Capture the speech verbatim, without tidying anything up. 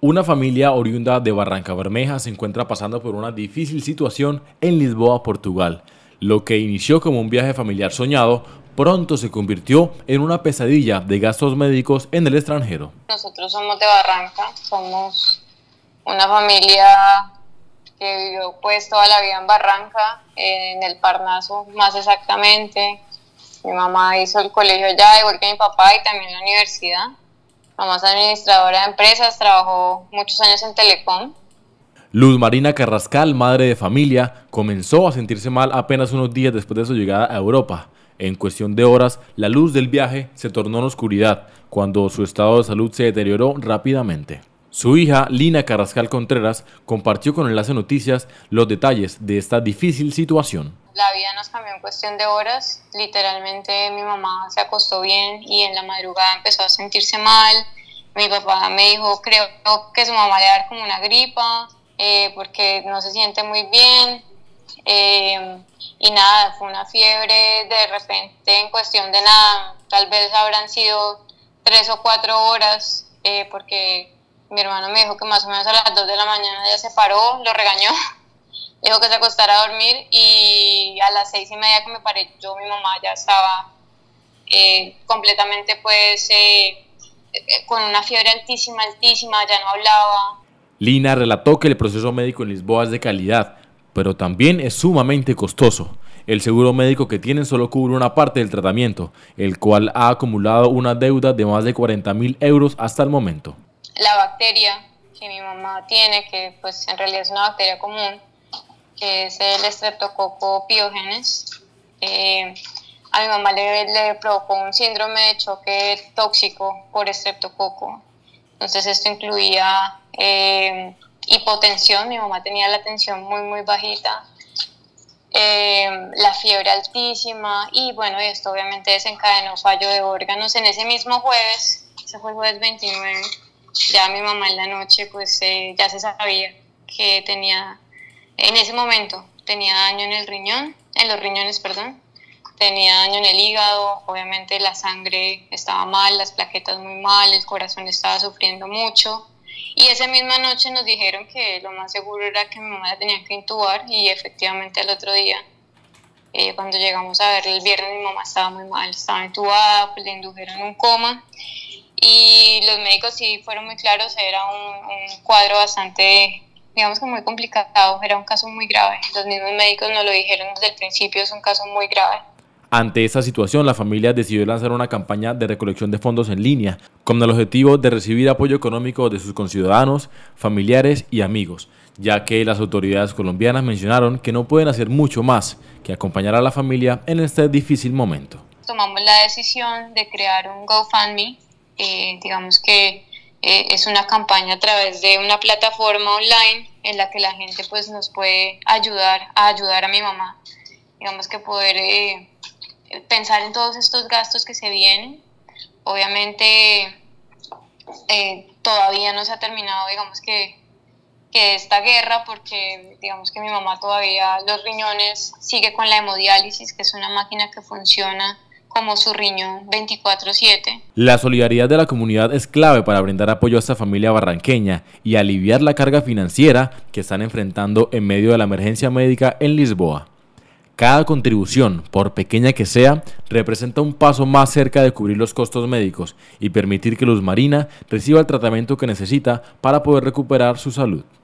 Una familia oriunda de Barrancabermeja se encuentra pasando por una difícil situación en Lisboa, Portugal. Lo que inició como un viaje familiar soñado, pronto se convirtió en una pesadilla de gastos médicos en el extranjero. Nosotros somos de Barranca, somos una familia que vivió pues toda la vida en Barranca, en el Parnaso más exactamente. Mi mamá hizo el colegio allá, igual que mi papá, y también la universidad. Mamá es administradora de empresas, trabajó muchos años en Telecom. Luz Marina Carrascal, madre de familia, comenzó a sentirse mal apenas unos días después de su llegada a Europa. En cuestión de horas, la luz del viaje se tornó en oscuridad, cuando su estado de salud se deterioró rápidamente. Su hija, Lina Carrascal Contreras, compartió con Enlace Noticias los detalles de esta difícil situación. La vida nos cambió en cuestión de horas. Literalmente mi mamá se acostó bien y en la madrugada empezó a sentirse mal. Mi papá me dijo, creo que su mamá le va a dar como una gripa, eh, porque no se siente muy bien. Eh, y nada, fue una fiebre de repente en cuestión de nada. Tal vez habrán sido tres o cuatro horas, eh, porque mi hermano me dijo que más o menos a las dos de la mañana ya se paró, lo regañó. Dijo que se acostara a dormir y a las seis y media que me paré yo, mi mamá ya estaba eh, completamente pues eh, eh, con una fiebre altísima, altísima, ya no hablaba. Lina relató que el proceso médico en Lisboa es de calidad, pero también es sumamente costoso. El seguro médico que tienen solo cubre una parte del tratamiento, el cual ha acumulado una deuda de más de cuarenta mil euros hasta el momento. La bacteria que mi mamá tiene, que pues en realidad es una bacteria común, que es el Streptococcus pyogenes, eh, a mi mamá le, le provocó un síndrome de choque tóxico por estreptococo. Entonces esto incluía eh, hipotensión, mi mamá tenía la tensión muy muy bajita, eh, la fiebre altísima y bueno, esto obviamente desencadenó fallo de órganos. En ese mismo jueves, ese fue el jueves veintinueve, ya mi mamá en la noche pues eh, ya se sabía que tenía, en ese momento tenía daño en el riñón, en los riñones, perdón, tenía daño en el hígado, obviamente la sangre estaba mal, las plaquetas muy mal, el corazón estaba sufriendo mucho. Y esa misma noche nos dijeron que lo más seguro era que mi mamá la tenía que intubar y efectivamente el otro día, eh, cuando llegamos a ver el viernes, mi mamá estaba muy mal, estaba intubada, pues le indujeron un coma y los médicos sí fueron muy claros, era un, un cuadro bastante, digamos que muy complicado, era un caso muy grave. Los mismos médicos nos lo dijeron desde el principio, es un caso muy grave. Ante esta situación, la familia decidió lanzar una campaña de recolección de fondos en línea, con el objetivo de recibir apoyo económico de sus conciudadanos, familiares y amigos, ya que las autoridades colombianas mencionaron que no pueden hacer mucho más que acompañar a la familia en este difícil momento. Tomamos la decisión de crear un GoFundMe, eh, digamos que eh, es una campaña a través de una plataforma online en la que la gente pues nos puede ayudar a ayudar a mi mamá, digamos que poder eh, pensar en todos estos gastos que se vienen. Obviamente eh, todavía no se ha terminado, digamos que, que esta guerra, porque digamos que mi mamá todavía los riñones sigue con la hemodiálisis, que es una máquina que funciona como su riñón veinticuatro siete. La solidaridad de la comunidad es clave para brindar apoyo a esta familia barranqueña y aliviar la carga financiera que están enfrentando en medio de la emergencia médica en Lisboa. Cada contribución, por pequeña que sea, representa un paso más cerca de cubrir los costos médicos y permitir que Luz Marina reciba el tratamiento que necesita para poder recuperar su salud.